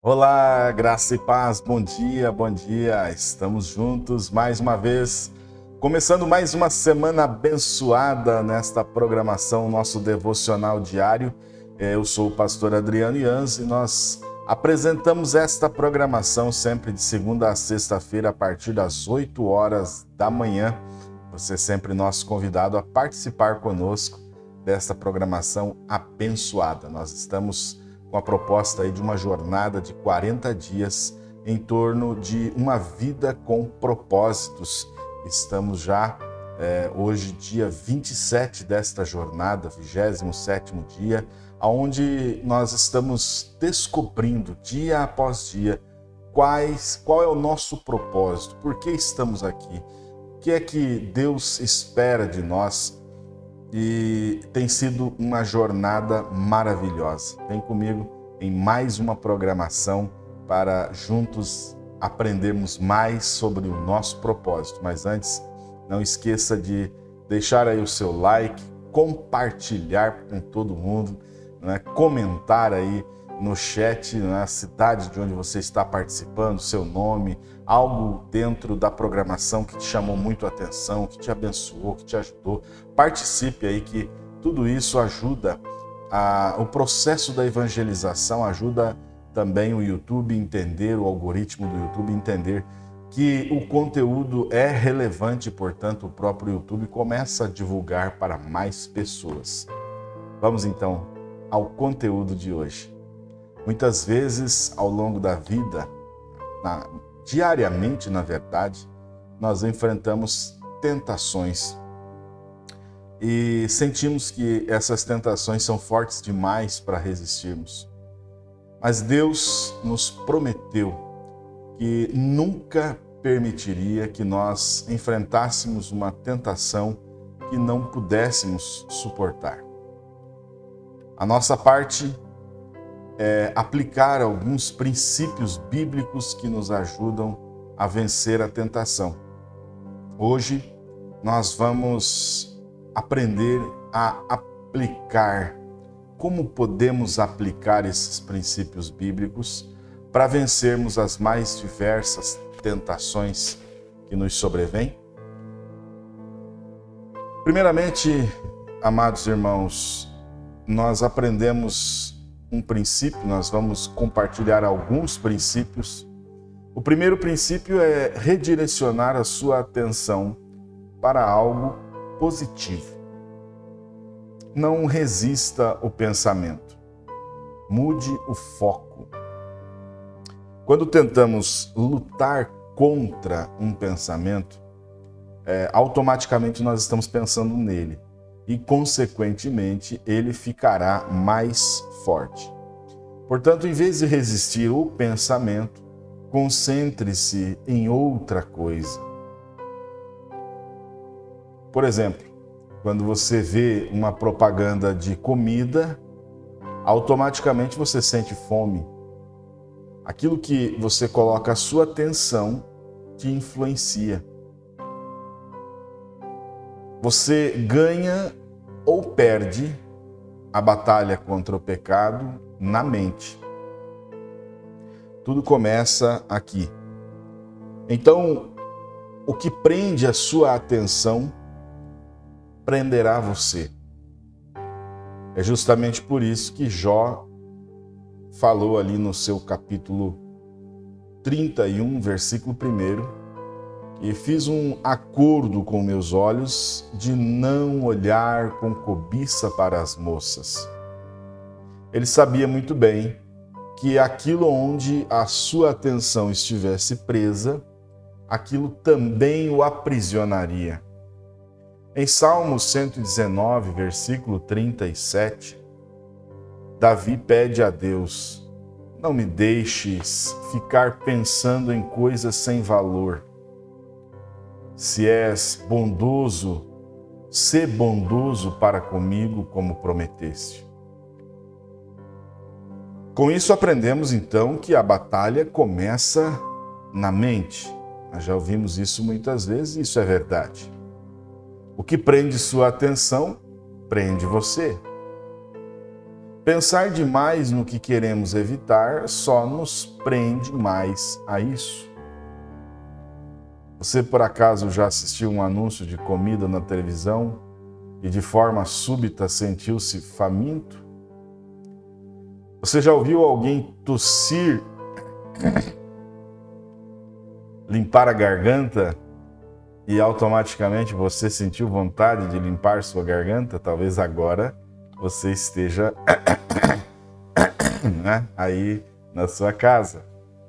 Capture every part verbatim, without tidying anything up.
Olá, graça e paz, bom dia, bom dia. Estamos juntos mais uma vez, começando mais uma semana abençoada nesta programação, nosso devocional diário. Eu sou o pastor Adriano Ians e nós apresentamos esta programação sempre de segunda a sexta-feira a partir das oito horas da manhã. Você é sempre nosso convidado a participar conosco desta programação abençoada. Nós estamos com a proposta aí de uma jornada de quarenta dias em torno de uma vida com propósitos. Estamos já é, hoje, dia vinte e sete desta jornada, vigésimo sétimo dia, onde nós estamos descobrindo dia após dia quais, qual é o nosso propósito, por que estamos aqui, o que é que Deus espera de nós. E tem sido uma jornada maravilhosa. Vem comigo em mais uma programação para juntos aprendermos mais sobre o nosso propósito. Mas antes, não esqueça de deixar aí o seu like, compartilhar com todo mundo, né? Comentar aí no chat, na cidade de onde você está participando, seu nome, algo dentro da programação que te chamou muito a atenção, que te abençoou, que te ajudou. Participe aí, que tudo isso ajuda a, o processo da evangelização, ajuda também o YouTube a entender, o algoritmo do YouTube a entender que o conteúdo é relevante, portanto o próprio YouTube começa a divulgar para mais pessoas. Vamos então ao conteúdo de hoje. Muitas vezes, ao longo da vida, na, diariamente, na verdade, nós enfrentamos tentações e sentimos que essas tentações são fortes demais para resistirmos. Mas Deus nos prometeu que nunca permitiria que nós enfrentássemos uma tentação que não pudéssemos suportar. A nossa parte É, aplicar alguns princípios bíblicos que nos ajudam a vencer a tentação. Hoje nós vamos aprender a aplicar, como podemos aplicar esses princípios bíblicos para vencermos as mais diversas tentações que nos sobrevêm. Primeiramente, amados irmãos, nós aprendemos um princípio, nós vamos compartilhar alguns princípios. O primeiro princípio é redirecionar a sua atenção para algo positivo. Não resista o pensamento. Mude o foco. Quando tentamos lutar contra um pensamento, é, automaticamente nós estamos pensando nele. E, consequentemente, ele ficará mais forte. Portanto, em vez de resistir o pensamento, concentre-se em outra coisa. Por exemplo, quando você vê uma propaganda de comida, automaticamente você sente fome. Aquilo que você coloca a sua atenção te influencia. Você ganha ou perde a batalha contra o pecado na mente. Tudo começa aqui. Então, o que prende a sua atenção prenderá você. É justamente por isso que Jó falou ali no seu capítulo trinta e um, versículo primeiro, e fiz um acordo com meus olhos de não olhar com cobiça para as moças. Ele sabia muito bem que aquilo onde a sua atenção estivesse presa, aquilo também o aprisionaria. Em Salmos cento e dezenove, versículo trinta e sete, Davi pede a Deus: não me deixes ficar pensando em coisas sem valor. Se és bondoso, sê bondoso para comigo, como prometeste. Com isso aprendemos então que a batalha começa na mente. Nós já ouvimos isso muitas vezes e isso é verdade. O que prende sua atenção, prende você. Pensar demais no que queremos evitar só nos prende mais a isso. Você, por acaso, já assistiu um anúncio de comida na televisão e de forma súbita sentiu-se faminto? Você já ouviu alguém tossir, limpar a garganta e automaticamente você sentiu vontade de limpar sua garganta? Talvez agora você esteja né, aí na sua casa.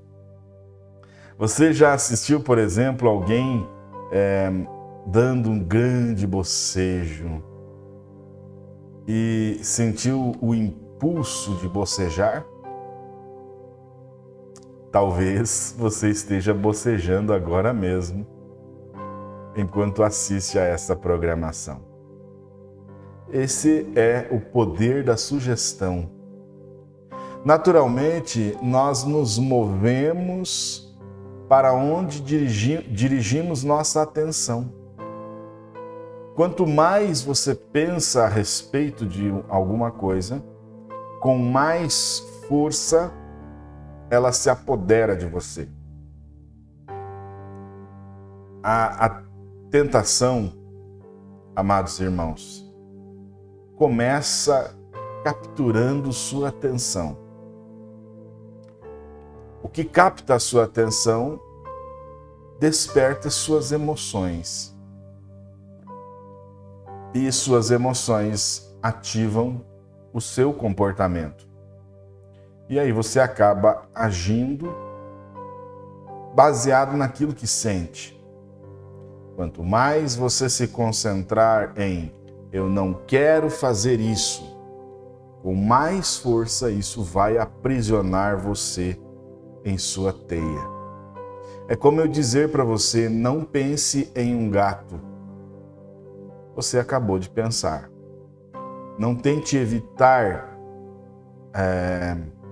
Você já assistiu, por exemplo, alguém é, dando um grande bocejo e sentiu o impulso de bocejar? Talvez você esteja bocejando agora mesmo, enquanto assiste a essa programação. Esse é o poder da sugestão. Naturalmente, nós nos movemos para onde dirigi- dirigimos nossa atenção. Quanto mais você pensa a respeito de alguma coisa, com mais força ela se apodera de você. A, a tentação, amados irmãos, começa capturando sua atenção. O que capta a sua atenção desperta suas emoções. E suas emoções ativam o seu comportamento. E aí você acaba agindo baseado naquilo que sente. Quanto mais você se concentrar em eu não quero fazer isso, com mais força isso vai aprisionar você em sua teia. É como eu dizer para você, não pense em um gato. Você acabou de pensar. Não tente evitar é,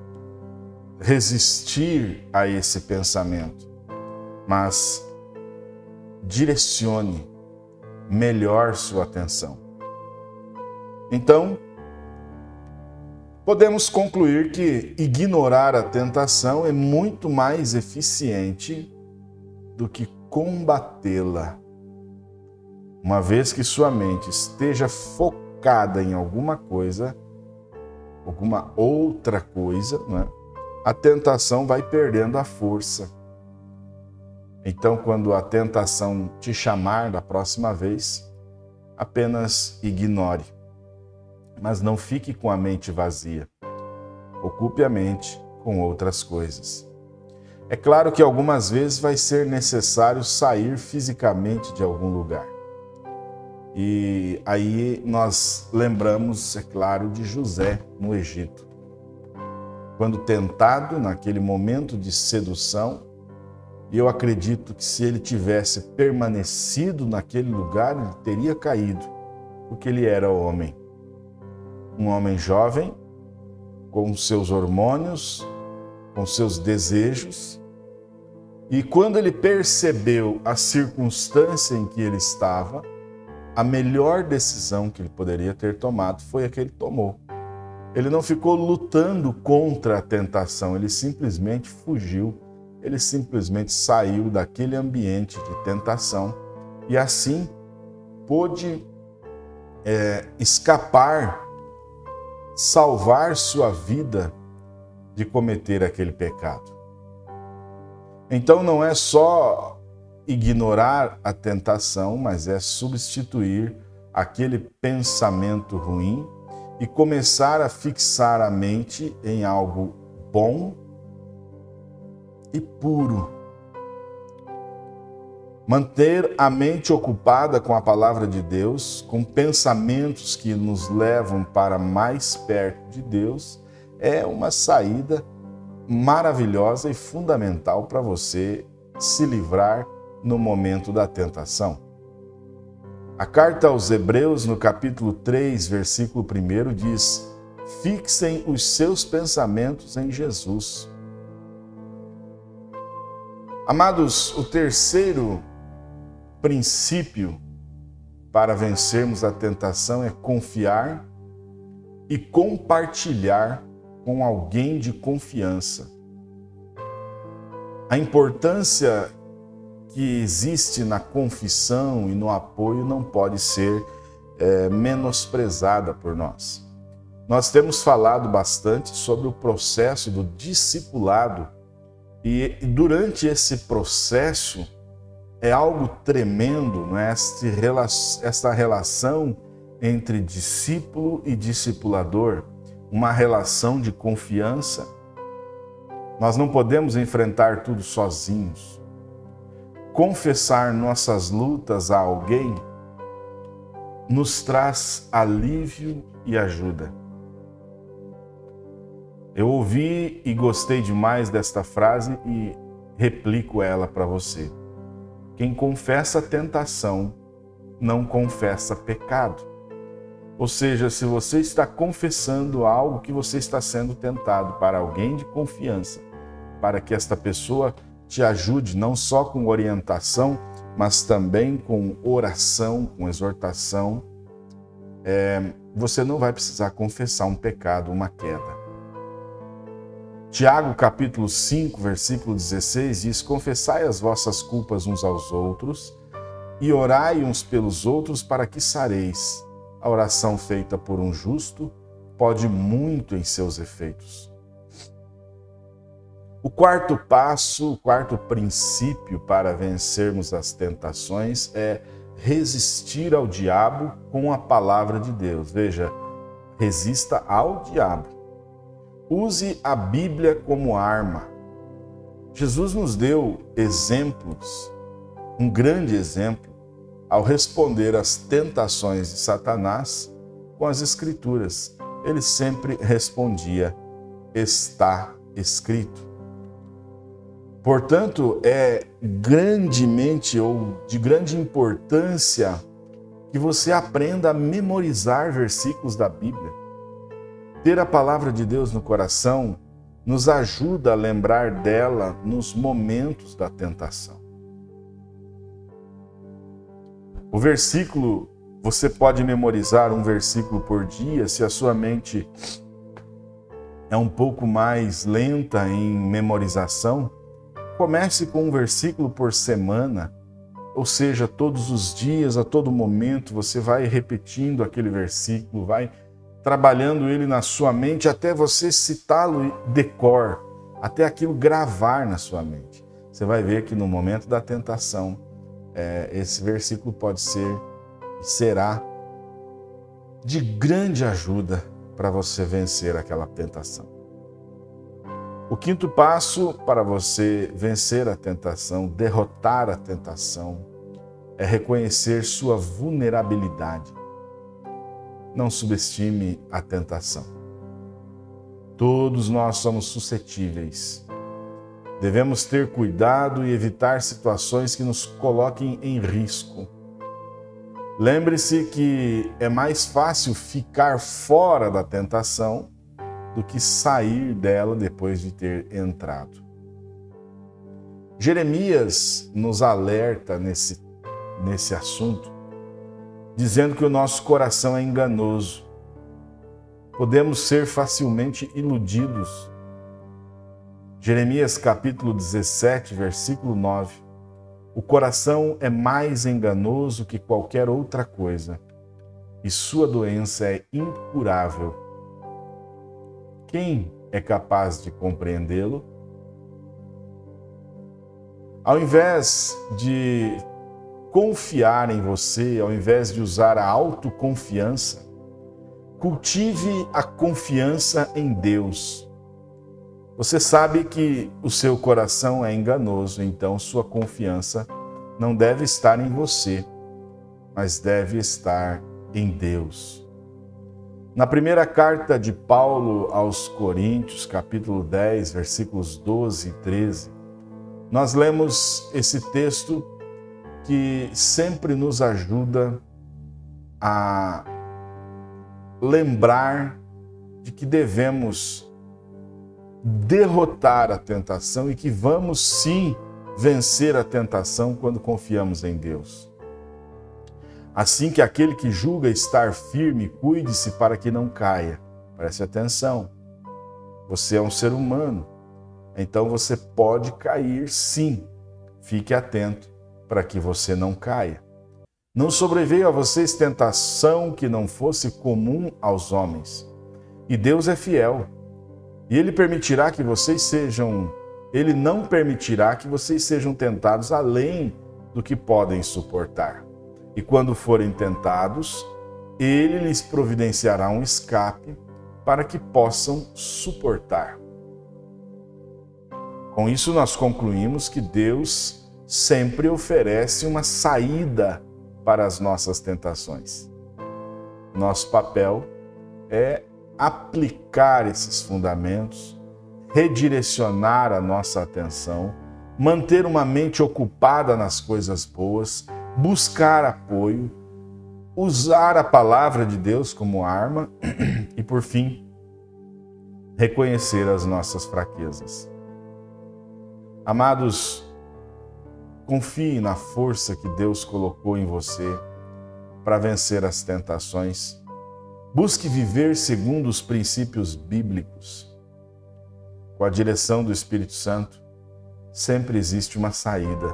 resistir a esse pensamento, mas direcione melhor sua atenção. Então, podemos concluir que ignorar a tentação é muito mais eficiente do que combatê-la. Uma vez que sua mente esteja focada em alguma coisa, alguma outra coisa, né, a tentação vai perdendo a força. Então, quando a tentação te chamar da próxima vez, apenas ignore. Mas não fique com a mente vazia. Ocupe a mente com outras coisas. É claro que algumas vezes vai ser necessário sair fisicamente de algum lugar. E aí nós lembramos, é claro, de José no Egito. Quando tentado naquele momento de sedução, e eu acredito que se ele tivesse permanecido naquele lugar, ele teria caído, porque ele era homem. Um homem jovem, com seus hormônios, com seus desejos. E quando ele percebeu a circunstância em que ele estava, a melhor decisão que ele poderia ter tomado foi a que ele tomou. Ele não ficou lutando contra a tentação, ele simplesmente fugiu, ele simplesmente saiu daquele ambiente de tentação e assim pôde é, escapar, salvar sua vida de cometer aquele pecado. Então não é só ignorar a tentação, mas é substituir aquele pensamento ruim e começar a fixar a mente em algo bom e puro. Manter a mente ocupada com a palavra de Deus, com pensamentos que nos levam para mais perto de Deus, é uma saída maravilhosa e fundamental para você se livrar no momento da tentação. A carta aos Hebreus, no capítulo três, versículo um, diz: fixem os seus pensamentos em Jesus. Amados, o terceiro princípio para vencermos a tentação é confiar e compartilhar com alguém de confiança. A importância que existe na confissão e no apoio não pode ser é, menosprezada por nós. Nós temos falado bastante sobre o processo do discipulado e durante esse processo é algo tremendo, né? Esta relação entre discípulo e discipulador, uma relação de confiança. Nós não podemos enfrentar tudo sozinhos. Confessar nossas lutas a alguém nos traz alívio e ajuda. Eu ouvi e gostei demais desta frase e replico ela para você. Quem confessa tentação, não confessa pecado. Ou seja, se você está confessando algo que você está sendo tentado para alguém de confiança, para que esta pessoa te ajude não só com orientação, mas também com oração, com exortação, é, você não vai precisar confessar um pecado, uma queda. Tiago capítulo cinco, versículo dezesseis diz: confessai as vossas culpas uns aos outros e orai uns pelos outros para que sareis. A oração feita por um justo pode muito em seus efeitos. O quarto passo, o quarto princípio para vencermos as tentações é resistir ao diabo com a palavra de Deus. Veja, resista ao diabo. Use a Bíblia como arma. Jesus nos deu exemplos, um grande exemplo, ao responder às tentações de Satanás com as Escrituras. Ele sempre respondia: está escrito. Portanto, é grandemente ou de grande importância que você aprenda a memorizar versículos da Bíblia. Ter a palavra de Deus no coração nos ajuda a lembrar dela nos momentos da tentação. O versículo, você pode memorizar um versículo por dia se a sua mente é um pouco mais lenta em memorização. Comece com um versículo por semana, ou seja, todos os dias, a todo momento, você vai repetindo aquele versículo, vai trabalhando ele na sua mente até você citá-lo de cor, até aquilo gravar na sua mente. Você vai ver que no momento da tentação, é, esse versículo pode ser e será de grande ajuda para você vencer aquela tentação. O quinto passo para você vencer a tentação, derrotar a tentação, é reconhecer sua vulnerabilidade. Não subestime a tentação. Todos nós somos suscetíveis. Devemos ter cuidado e evitar situações que nos coloquem em risco. Lembre-se que é mais fácil ficar fora da tentação do que sair dela depois de ter entrado. Jeremias nos alerta nesse, nesse assunto, dizendo que o nosso coração é enganoso. Podemos ser facilmente iludidos. Jeremias capítulo dezessete, versículo nove. O coração é mais enganoso que qualquer outra coisa, e sua doença é incurável. Quem é capaz de compreendê-lo? Ao invés de confiar em você, ao invés de usar a autoconfiança, cultive a confiança em Deus. Você sabe que o seu coração é enganoso, então sua confiança não deve estar em você, mas deve estar em Deus. Na primeira carta de Paulo aos Coríntios, capítulo dez, versículos doze e treze, nós lemos esse texto que sempre nos ajuda a lembrar de que devemos derrotar a tentação e que vamos sim vencer a tentação quando confiamos em Deus. Assim que aquele que julga estar firme, cuide-se para que não caia. Preste atenção. Você é um ser humano, então você pode cair sim. Fique atento para que você não caia. Não sobreveio a vocês tentação que não fosse comum aos homens. E Deus é fiel. E Ele permitirá que vocês sejam, Ele não permitirá que vocês sejam tentados além do que podem suportar. E quando forem tentados, Ele lhes providenciará um escape para que possam suportar. Com isso, nós concluímos que Deus sempre oferece uma saída para as nossas tentações. Nosso papel é aplicar esses fundamentos, redirecionar a nossa atenção, manter uma mente ocupada nas coisas boas, buscar apoio, usar a palavra de Deus como arma e, por fim, reconhecer as nossas fraquezas. Amados, confie na força que Deus colocou em você para vencer as tentações. Busque viver segundo os princípios bíblicos. Com a direção do Espírito Santo, sempre existe uma saída.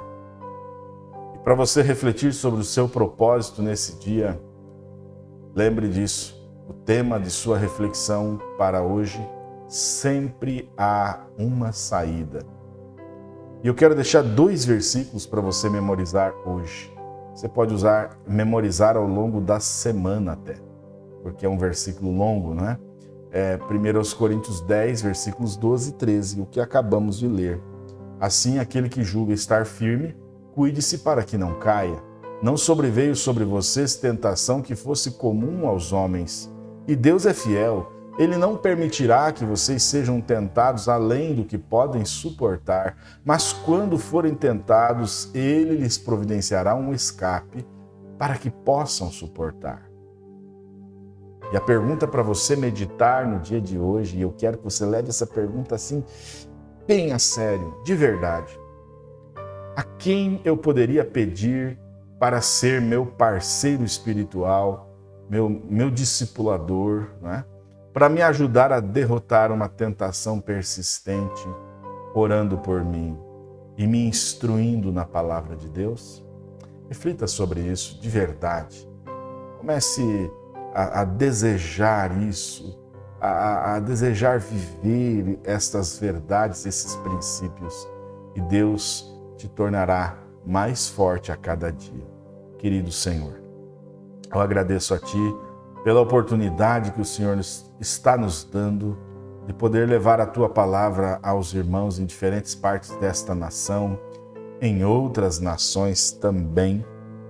E para você refletir sobre o seu propósito nesse dia, lembre disso. O tema de sua reflexão para hoje: sempre há uma saída. E eu quero deixar dois versículos para você memorizar hoje. Você pode usar, memorizar ao longo da semana até, porque é um versículo longo, não é? É primeira Coríntios dez, versículos doze e treze, o que acabamos de ler. Assim, aquele que julga estar firme, cuide-se para que não caia. Não sobreveio sobre vocês tentação que fosse comum aos homens. E Deus é fiel. Ele não permitirá que vocês sejam tentados além do que podem suportar, mas quando forem tentados, Ele lhes providenciará um escape para que possam suportar. E a pergunta para você meditar no dia de hoje, e eu quero que você leve essa pergunta assim, bem a sério, de verdade. A quem eu poderia pedir para ser meu parceiro espiritual, meu, meu discipulador, né? Para me ajudar a derrotar uma tentação persistente, orando por mim e me instruindo na palavra de Deus? Reflita sobre isso de verdade. Comece a, a desejar isso, a, a desejar viver estas verdades, esses princípios, e Deus te tornará mais forte a cada dia. Querido Senhor, eu agradeço a Ti pela oportunidade que o Senhor está nos dando de poder levar a Tua palavra aos irmãos em diferentes partes desta nação, em outras nações também.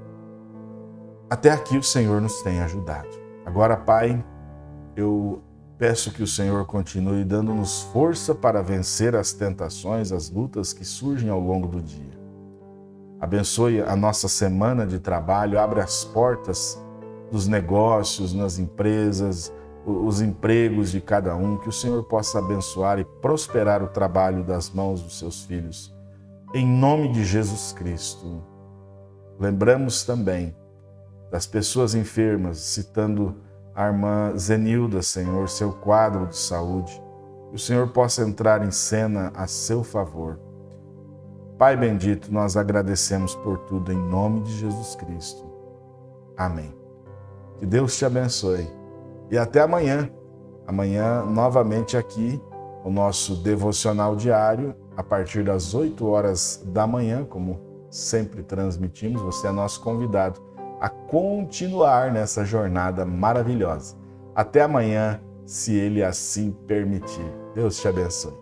Até aqui o Senhor nos tem ajudado. Agora, Pai, eu peço que o Senhor continue dando-nos força para vencer as tentações, as lutas que surgem ao longo do dia. Abençoe a nossa semana de trabalho, abre as portas dos negócios, nas empresas, os empregos de cada um, que o Senhor possa abençoar e prosperar o trabalho das mãos dos seus filhos. Em nome de Jesus Cristo. Lembramos também das pessoas enfermas, citando a irmã Zenilda, Senhor, seu quadro de saúde. Que o Senhor possa entrar em cena a seu favor. Pai bendito, nós agradecemos por tudo em nome de Jesus Cristo. Amém. Que Deus te abençoe. E até amanhã. Amanhã, novamente aqui, o nosso devocional diário, a partir das oito horas da manhã, como sempre transmitimos. Você é nosso convidado a continuar nessa jornada maravilhosa. Até amanhã, se Ele assim permitir. Deus te abençoe.